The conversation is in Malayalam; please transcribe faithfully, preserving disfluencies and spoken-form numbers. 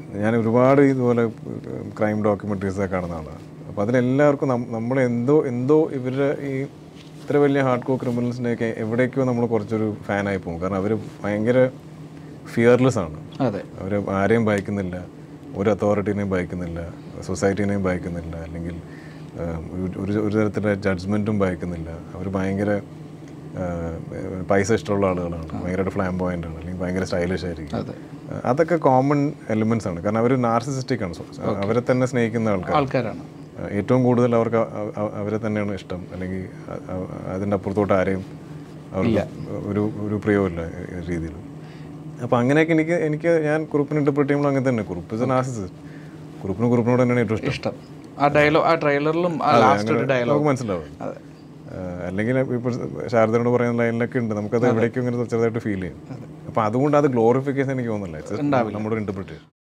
ഞാൻ ഒരുപാട് ഇതുപോലെ ക്രൈം ഡോക്യുമെൻ്ററീസൊക്കെ കാണുന്ന ആളാണ്. അപ്പോൾ അതിലെല്ലാവർക്കും നമ്മൾ എന്തോ എന്തോ ഇവരുടെ ഈ ഇത്ര വലിയ ഹാർഡ് കോർ ക്രിമിനൽസിനെയൊക്കെ എവിടേക്കോ നമ്മൾ കുറച്ചൊരു ഫാനായി പോകും. കാരണം അവർ ഭയങ്കര ഫിയർലെസ് ആണ്. അതെ, അവർ ആരെയും ഭയക്കുന്നില്ല, ഒരു അതോറിറ്റീനെയും ഭയക്കുന്നില്ല, സൊസൈറ്റീനെയും ഭയക്കുന്നില്ല, അല്ലെങ്കിൽ ഒരു ഒരു തരത്തിലുള്ള ജഡ്ജ്മെൻറ്റും ഭയക്കുന്നില്ല. അവർ ഭയങ്കര പൈസ ഇഷ്ടമുള്ള ആളുകളാണ്, ഭയങ്കരമായിട്ട് ഫ്ലാംബോയൻ്റ് ആണ്, അല്ലെങ്കിൽ ഭയങ്കര സ്റ്റൈലിഷ് ആയിരിക്കും. അതൊക്കെ കോമൺ എലിമെൻറ്റ്സ് ആണ്. കാരണം അവർ നാർസിസിസ്റ്റിക് ആണ്, അവരെ തന്നെ സ്നേഹിക്കുന്ന ആൾക്കാർ ആൾക്കാരാണ്. ഏറ്റവും കൂടുതൽ അവർക്ക് അവരെ തന്നെയാണ് ഇഷ്ടം, അല്ലെങ്കിൽ അതിൻ്റെ അപ്പുറത്തോട്ട് ആരെയും അവർക്ക് ഒരു ഒരു പ്രിയമില്ല രീതിയിൽ. അപ്പോൾ അങ്ങനെയൊക്കെ എനിക്ക് എനിക്ക് ഞാൻ കുറുപ്പിന് ഇൻ്റർപ്രറ്റ് ചെയ്യുമ്പോൾ അങ്ങനെ തന്നെ. Kurup is a narcissist. കുറുപ്പിന് കുറുപ്പിനോട് തന്നെയാണ് ഏറ്റവും ഇഷ്ടം. ആ ഡയലോഗ്, ആ ട്രെയിലറിലും നമുക്ക് മനസ്സിലാവും. അല്ലെങ്കിൽ ഇപ്പോൾ ശാരദയോട് പറയുന്ന ലൈനിലൊക്കെ ഉണ്ട്, നമുക്കത് എവിടേക്കും ഇങ്ങനെ ചെറുതായിട്ട് ഫീൽ ചെയ്യും. അപ്പോൾ അതുകൊണ്ട് അത് ഗ്ലോറിഫിക്കേഷൻ എനിക്ക് തോന്നുന്നില്ല, നമ്മുടെ ഇൻ്റർപ്രിറ്റേഷൻ.